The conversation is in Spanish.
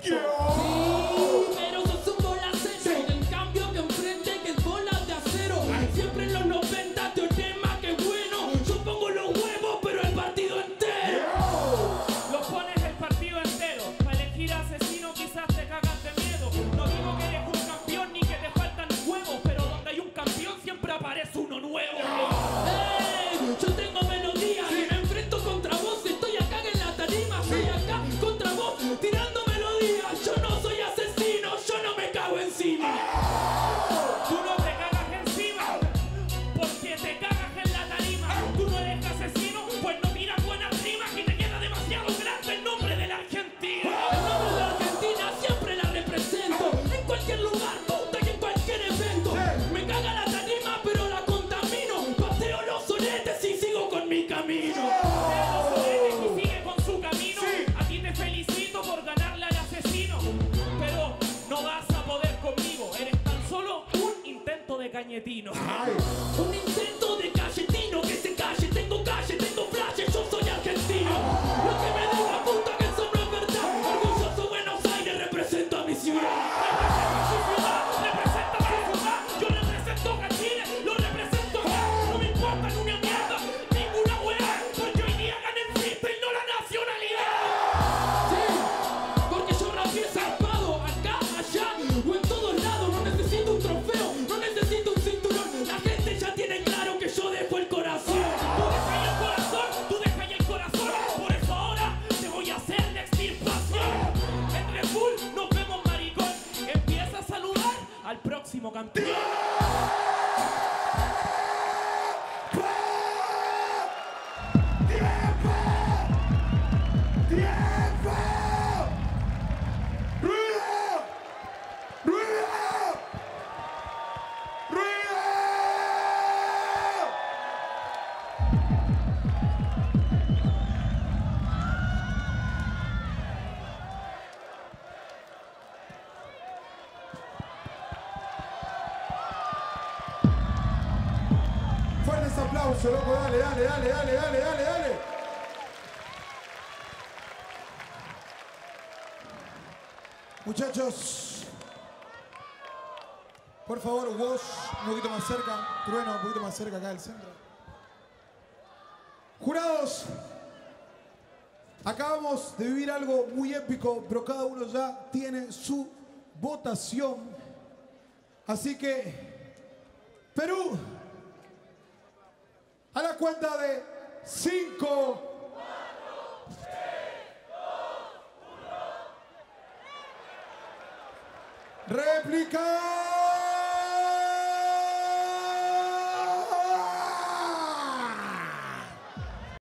Sí, pero sos un bolacero. En cambio que enfrente que es bolas de acero. Siempre en los 90 teorema que bueno. Yo pongo los huevos pero el partido entero. Lo pones el partido entero. Para elegir asesino quizás te cagas de miedo. No digo que eres un campeón ni que te faltan huevos, pero donde hay un campeón siempre aparece uno nuevo. Yo tengo melodía y me enfrento contra vos. Estoy acá en la tarima, estoy acá contra vos tirando melodías. Yo no soy asesino, yo no me cago encima. Tú no te cagas encima porque te cagas en la tarima. Tú no eres asesino, pues no tiras buenas rimas y te queda demasiado grande el nombre de la Argentina. El nombre de la Argentina siempre la represento. En cualquier lugar, puta, y en cualquier evento. Me caga la tarima, pero la contamino. Paseo los sonetes y sigo con mi camino. Y sigue con su camino. A ti te felicito por ganarle al asesino, pero no vas a poder conmigo. Eres tan solo un intento de cañetino. Un intento de calletino que se calle. Tengo calle, tengo flashes, yo soy argentino. Lo que me diga puta que eso no es verdad. Orgulloso Buenos Aires, represento a mi ciudad. Representa su ciudad, yo represento a Chile, lo represento acá. No me importa ni una mierda, ninguna weá, porque hoy día gané el freestyle, no la nacionalidad. Sí, porque yo rapié zarpado acá, allá o en todos lados. No necesito un trofeo, no necesito un cinturón. La gente ya tiene claro que yo dejo el corazón. Tú dejas ahí el corazón, tú dejas ahí el corazón. Por eso ahora te voy a hacer la extirpación. En Red Bull nos vemos maricón. Empieza a saludar al próximo campeón. Fuertes aplausos, loco, dale, dale, dale, dale, dale, dale, dale. Muchachos, por favor, Wosh, un poquito más cerca, Trueno, un poquito más cerca acá del centro. Jurados, acabamos de vivir algo muy épico, pero cada uno ya tiene su votación. Así que, Perú, a la cuenta de 5, 4, 3, 2, 1. ¡Réplica!